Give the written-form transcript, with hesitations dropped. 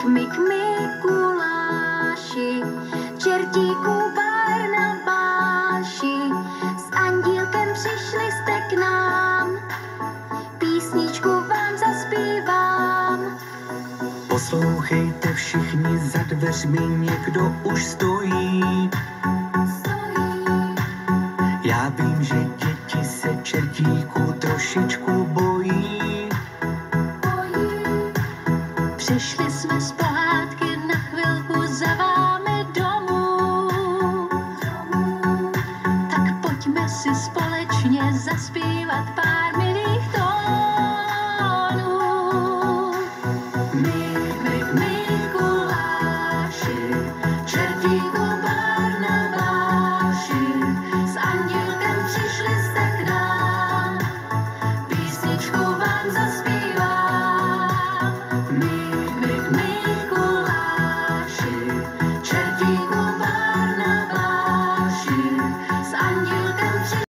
Mik Mikuláši, čertíku Barnabáši, s andílkem přišli jste k nám, písničku vám zaspívám. Poslouchejte všichni, za dveřmi někdo už stojí. Já vím, že děti se čertíku trošičku bojí. Přišli jsme spát.